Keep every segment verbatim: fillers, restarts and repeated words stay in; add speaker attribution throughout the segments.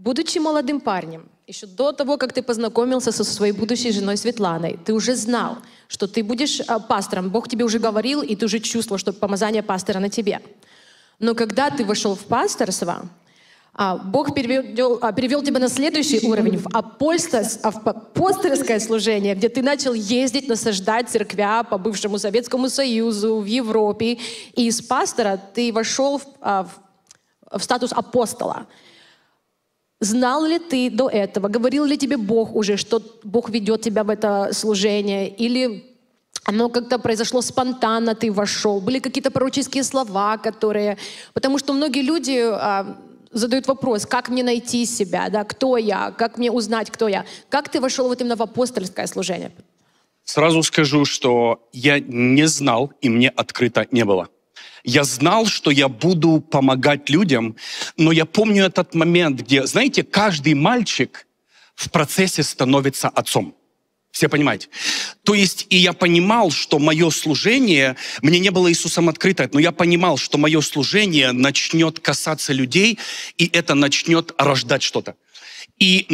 Speaker 1: Будучи молодым парнем, еще до того, как ты познакомился со своей будущей женой Светланой, ты уже знал, что ты будешь а, пастором. Бог тебе уже говорил, и ты уже чувствовал, что помазание пастора на тебе. Но когда ты вошел в пасторство, а, Бог перевел, а, перевел тебя на следующий уровень, в апостольское служение, где ты начал ездить, насаждать церквя по бывшему Советскому Союзу, в Европе. И из пастора ты вошел в, а, в, в статус апостола. Знал ли ты до этого, говорил ли тебе Бог уже, что Бог ведет тебя в это служение, или оно как-то произошло спонтанно, ты вошел, были какие-то пророческие слова, которые... Потому что многие люди а, задают вопрос, как мне найти себя, да, кто я, как мне узнать, кто я. Как ты вошел вот именно в апостольское служение?
Speaker 2: Сразу скажу, что я не знал, и мне открыто не было. Я знал, что я буду помогать людям, но я помню этот момент, где, знаете, каждый мальчик в процессе становится отцом. Все понимаете? То есть, и я понимал, что мое служение, мне не было Иисусом открыто, но я понимал, что мое служение начнет касаться людей, и это начнет рождать что-то. И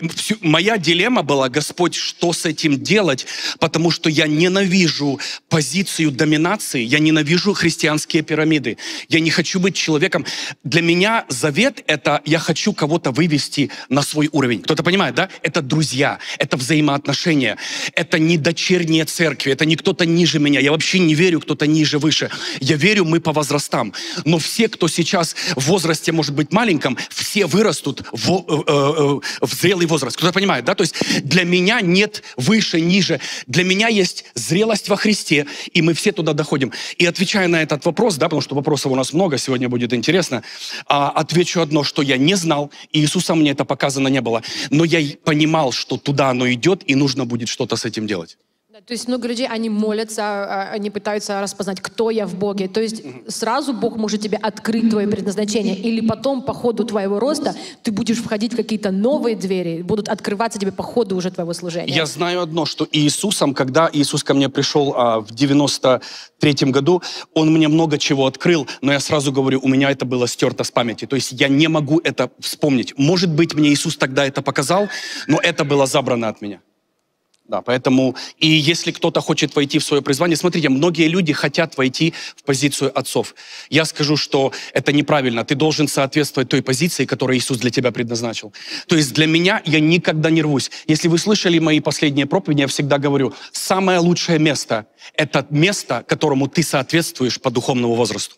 Speaker 2: моя дилемма была: Господь, что с этим делать? Потому что я ненавижу позицию доминации, я ненавижу христианские пирамиды. Я не хочу быть человеком. Для меня завет — это я хочу кого-то вывести на свой уровень. Кто-то понимает, да? Это друзья, это взаимоотношения, это не дочерние церкви, это не кто-то ниже меня. Я вообще не верю, кто-то ниже, выше. Я верю, мы по возрастам. Но все, кто сейчас в возрасте, может быть, маленьком, все вырастут в... Э, в зрелый возраст. Кто-то понимает, да? То есть для меня нет выше, ниже. Для меня есть зрелость во Христе, и мы все туда доходим. И отвечая на этот вопрос, да, потому что вопросов у нас много, сегодня будет интересно, а, отвечу одно, что я не знал, и Иисуса мне это показано не было, но я понимал, что туда оно идет, и нужно будет что-то с этим делать.
Speaker 1: То есть много людей, они молятся, они пытаются распознать, кто я в Боге. То есть сразу Бог может тебе открыть твое предназначение, или потом по ходу твоего роста ты будешь входить в какие-то новые двери, будут открываться тебе по ходу уже твоего служения.
Speaker 2: Я знаю одно, что Иисусом, когда Иисус ко мне пришел а, в девяносто третьем году, Он мне много чего открыл, но я сразу говорю, у меня это было стерто с памяти. То есть я не могу это вспомнить. Может быть, мне Иисус тогда это показал, но это было забрано от меня. Да, поэтому, и если кто-то хочет войти в свое призвание, смотрите, многие люди хотят войти в позицию отцов. Я скажу, что это неправильно. Ты должен соответствовать той позиции, которую Иисус для тебя предназначил. То есть для меня я никогда не рвусь. Если вы слышали мои последние проповеди, я всегда говорю, самое лучшее место — это место, которому ты соответствуешь по духовному возрасту.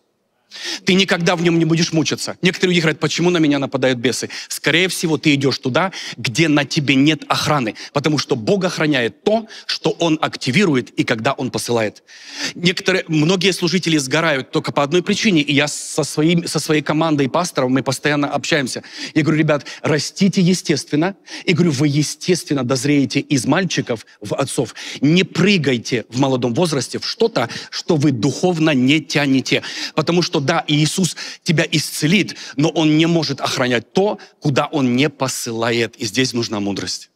Speaker 2: Ты никогда в нем не будешь мучиться. Некоторые люди говорят, почему на меня нападают бесы? Скорее всего, ты идешь туда, где на тебе нет охраны, потому что Бог охраняет то, что Он активирует и когда Он посылает. Некоторые, многие служители сгорают только по одной причине, и я со, своим, со своей командой пасторов, мы постоянно общаемся. Я говорю, ребят, растите естественно, и говорю, вы естественно дозреете из мальчиков в отцов. Не прыгайте в молодом возрасте в что-то, что вы духовно не тянете, потому что да, Иисус тебя исцелит, но Он не может охранять то, куда Он не посылает. И здесь нужна мудрость.